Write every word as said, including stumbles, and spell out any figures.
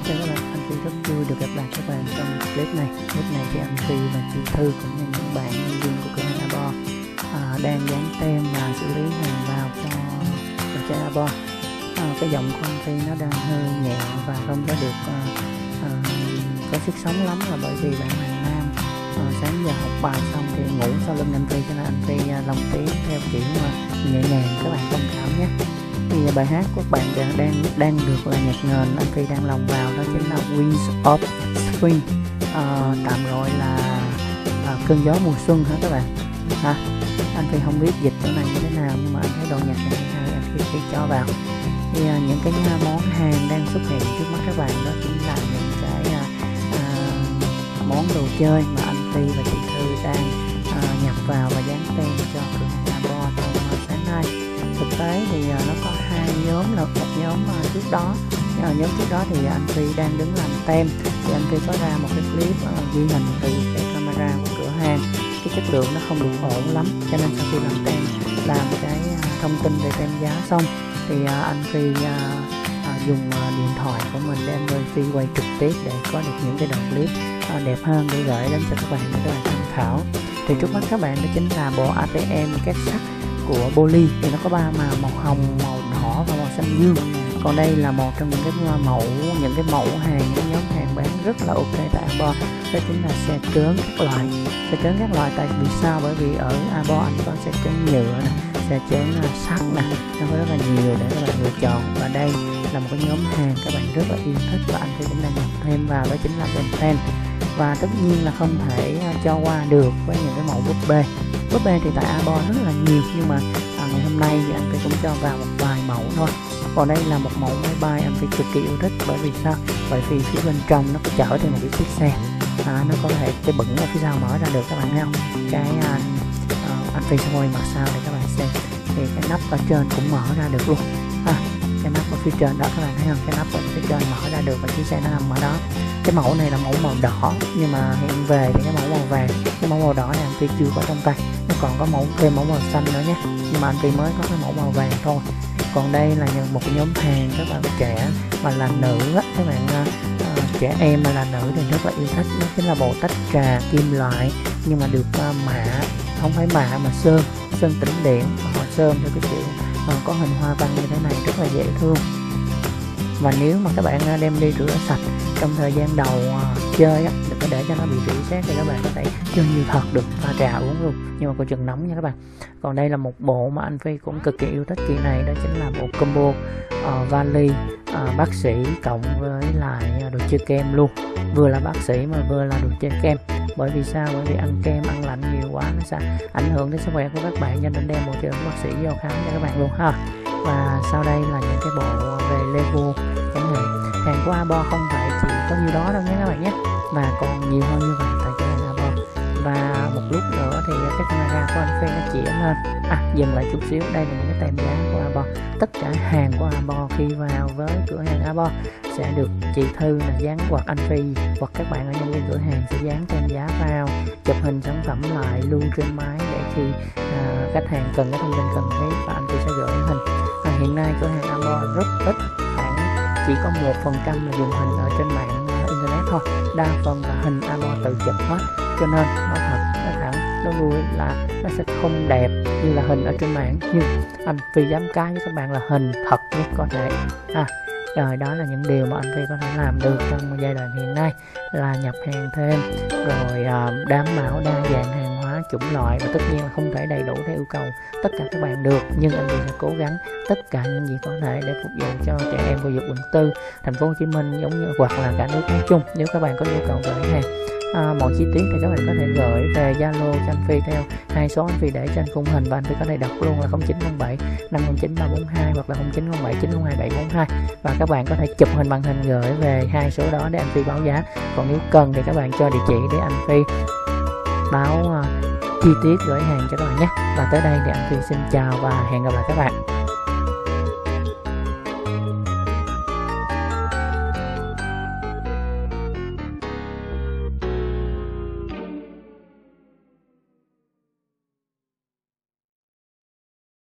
chào các bạn, anh Phi rất vui được gặp lại các bạn trong clip này. Clip này thì anh Phi và chị Thư cũng như những bạn nhân viên của cửa hàng Abo à, đang dán tem và xử lý hàng vào cho cho chai Abo. À, cái giọng của anh Phi nó đang hơi nhẹ và không có được à, à, có sức sống lắm, là bởi vì bạn hàng nam à, sáng giờ học bài xong thì ngủ sau lưng anh Phi, cho nên anh Phi à, lồng tiếng theo kiểu à, nhẹ nhàng, các bạn thông cảm nhé. Thì bài hát của bạn đang đang đang được là nhạc nền anh Phi đang lồng vào, đó chính là Winds of Spring, à, tạm gọi là à, cơn gió mùa xuân hả các bạn ha. Anh Phi không biết dịch chỗ này như thế nào, nhưng mà anh thấy đoạn nhạc này hay, anh Phi, Phi cho vào. Thì à, những cái món hàng đang xuất hiện trước mắt các bạn đó chính là những cái à, à, món đồ chơi mà anh Phi và chị Thư đang à, nhập vào và dán tem cho cửa hàng Abo trong sáng nay. Thực tế thì uh, nó có hai nhóm, là một nhóm uh, trước đó, uh, nhóm trước đó thì anh Phi đang đứng làm tem, thì anh Phi có ra một cái clip uh, ghi hình từ cái camera của cửa hàng. Cái chất lượng nó không được ổn lắm, cho nên sau khi làm tem, làm cái uh, thông tin về tem giá xong thì uh, anh Phi uh, uh, dùng uh, điện thoại của mình để anh Phi quay trực tiếp để có được những cái đoạn clip uh, đẹp hơn để gửi đến cho các bạn để các bạn tham khảo. Thì trước mắt các bạn đó chính là bộ a tê em két sắt của Poly, thì nó có ba màu: màu hồng, màu đỏ và màu xanh dương. Còn đây là một trong những cái mẫu những cái mẫu hàng, những nhóm hàng bán rất là ok tại Abo, đó chính là xe trớn các loại. Xe trớn các loại tại vì sao? Bởi vì ở Abo anh có xe trớn nhựa nè, xe trớn sắt nè, nó có rất là nhiều để các bạn lựa chọn. Và đây là một cái nhóm hàng các bạn rất là yêu thích và anh thì cũng đang nhập thêm vào, đó chính là Ben ten. Và tất nhiên là không thể cho qua được với những cái mẫu búp bê. Búp bê thì tại Abo rất là nhiều, nhưng mà à, ngày hôm nay thì anh Phi cũng cho vào một vài mẫu thôi. Còn đây là một mẫu máy bay anh Phi cực kỳ yêu thích, bởi vì sao? Bởi vì phía bên trong nó có chở thêm một cái chiếc xe, à, nó có thể cái bửng ở phía sau mở ra được, các bạn thấy không? Cái à, à, anh Phi sẽ quay mặt sau để các bạn xem, thì cái nắp ở trên cũng mở ra được luôn. À, cái nắp ở phía trên đó các bạn thấy không? Cái nắp ở phía trên mở ra được và chiếc xe nó nằm ở đó. Cái mẫu này là mẫu màu đỏ, nhưng mà hiện về thì cái mẫu màu vàng. Cái mẫu màu đỏ này anh Phi chưa có trong tay, nó còn có mẫu thêm mẫu màu xanh nữa nhé, nhưng mà anh Phi mới có cái mẫu màu vàng thôi. Còn đây là một cái nhóm hàng các bạn trẻ mà là nữ á, các bạn uh, trẻ em mà là nữ thì rất là yêu thích, đó chính là bộ tách trà kim loại, nhưng mà được uh, mạ, không phải mạ mà sơn sơn tĩnh điện, hoặc sơn theo cái kiểu uh, có hình hoa văn như thế này, rất là dễ thương. Và nếu mà các bạn đem đi rửa sạch trong thời gian đầu uh, chơi á, đừng có để cho nó bị rỉ sét, thì các bạn có thể chơi như thật được, pha trà uống luôn, nhưng mà coi chừng nóng nha các bạn. Còn đây là một bộ mà anh Phi cũng cực kỳ yêu thích kỳ này, đó chính là bộ combo uh, vali uh, bác sĩ cộng với lại đồ chơi kem luôn, vừa là bác sĩ mà vừa là đồ chơi kem. Bởi vì sao? Bởi vì ăn kem ăn lạnh nhiều quá nó sẽ ảnh hưởng đến sức khỏe của các bạn, cho nên đem bộ chơi bác sĩ vô khám cho các bạn luôn ha. Và sau đây là những cái bộ về Lego chẳng hạn. Hàng của Abo không phải chỉ có nhiêu đó đâu nhé các bạn nhé, và còn nhiều hơn như vậy tại cửa hàng Abo. Và một lúc nữa thì cái camera của anh Phi nó chỉ lên, à dừng lại chút xíu. Đây là những cái tem giá của Abo. Tất cả hàng của Abo khi vào với cửa hàng Abo sẽ được chị Thư là dán, hoặc anh Phi hoặc các bạn ở nhân viên cửa hàng sẽ dán tem giá vào, chụp hình sản phẩm lại lưu trên máy để khi à, khách hàng cần cái thông tin cần thiết và anh Phi sẽ gửi hình. À, hiện nay cửa hàng Abo rất ít, khoảng chỉ có một phần trăm là dùng hình ở trên mạng internet thôi, đa phần là hình Abo tự chụp hết, cho nên nói thật nói thẳng nó vui là nó sẽ không đẹp như là hình ở trên mạng, nhưng anh Phi dám cái với các bạn là hình thật nhất có thể. À, rồi đó là những điều mà anh Phi có thể làm được trong giai đoạn hiện nay, là nhập hàng thêm, rồi à, đảm bảo đa dạng hàng hóa chủng loại, và tất nhiên là không thể đầy đủ theo yêu cầu tất cả các bạn được, nhưng anh Phi sẽ cố gắng tất cả những gì có thể để phục vụ cho trẻ em khu vực quận tư, thành phố Hồ Chí Minh giống như hoặc là cả nước nói chung. Nếu các bạn có nhu cầu gửi hàng à, mọi chi tiết thì các bạn có thể gửi về Zalo cho anh Phi theo hai số anh Phi để trên khung hình, và anh Phi có thể đọc luôn là không chín không bảy năm không chín ba bốn hai hoặc là không chín không bảy chín không hai bảy bốn hai, và các bạn có thể chụp hình màn hình gửi về hai số đó để anh Phi báo giá. Còn nếu cần thì các bạn cho địa chỉ để anh Phi báo uh, chi tiết gửi hàng cho các bạn nhé. Và tới đây thì anh Phi xin chào và hẹn gặp lại các bạn.